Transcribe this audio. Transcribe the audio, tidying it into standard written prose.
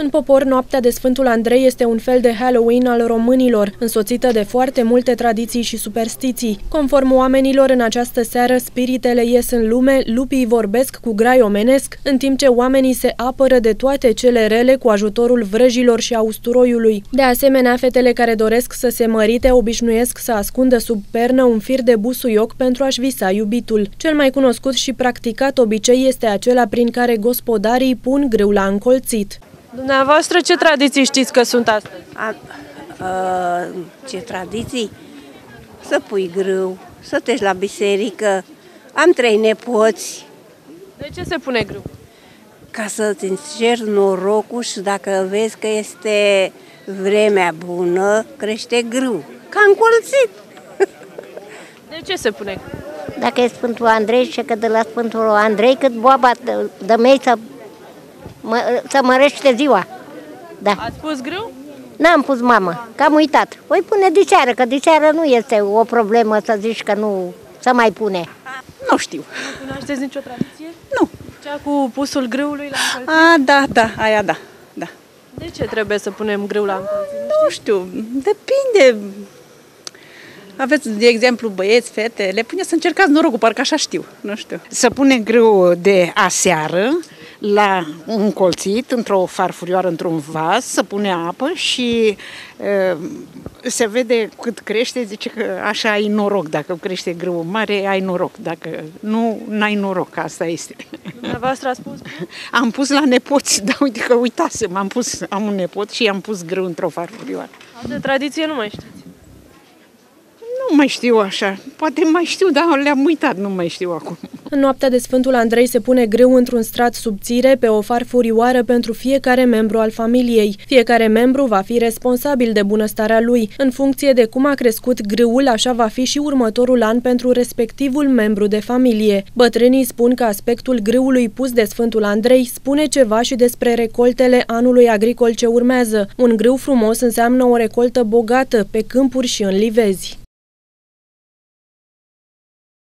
În popor, noaptea de Sfântul Andrei este un fel de Halloween al românilor, însoțită de foarte multe tradiții și superstiții. Conform oamenilor, în această seară, spiritele ies în lume, lupii vorbesc cu grai omenesc, în timp ce oamenii se apără de toate cele rele cu ajutorul vrăjilor și a usturoiului. De asemenea, fetele care doresc să se mărite obișnuiesc să ascundă sub pernă un fir de busuioc pentru a-și visa iubitul. Cel mai cunoscut și practicat obicei este acela prin care gospodarii pun grâu la încolțit. Dumneavoastră, ce tradiții știți că sunt astăzi? Ce tradiții? Să pui grâu, să te la biserică. Am 3 nepoți. De ce se pune grâu? Ca să-ți încerci norocul și dacă vezi că este vremea bună, crește grâu. Ca încolțit. De ce se pune grâu? Dacă e Sfântul Andrei, și că de la Sfântul Andrei cât boaba de mei să mărește ziua. Da. Ați pus grâu? N-am pus, mamă, că am uitat. Voi pune diseară, că diseară nu este o problemă să zici că nu să mai pune. Nu știu. Nu cunoașteți nicio tradiție? Nu. Cea cu pusul grâului la încolțit? Da, aia da. De ce trebuie să punem grâu la încolțit? Nu știu, depinde. Aveți, de exemplu, băieți, fete, le pune să încercați norocul, parcă așa știu, nu știu. Să pune grâu de aseară la încolțit, într-o farfurioară, într-un vas, să pune apă și se vede cât crește, zice că așa ai noroc, dacă crește grâu mare, ai noroc, dacă nu, n-ai noroc, asta este. Dumneavoastră ați pus? Am pus la nepoți, dar uite că uitasem, am un nepot și i-am pus grâu într-o farfurioară. De tradiție nu mai știți? Nu mai știu așa, poate mai știu, dar le-am uitat, nu mai știu acum. În noaptea de Sfântul Andrei se pune grâu într-un strat subțire pe o farfurioară pentru fiecare membru al familiei. Fiecare membru va fi responsabil de bunăstarea lui. În funcție de cum a crescut grâul, așa va fi și următorul an pentru respectivul membru de familie. Bătrânii spun că aspectul grâului pus de Sfântul Andrei spune ceva și despre recoltele anului agricol ce urmează. Un grâu frumos înseamnă o recoltă bogată pe câmpuri și în livezi.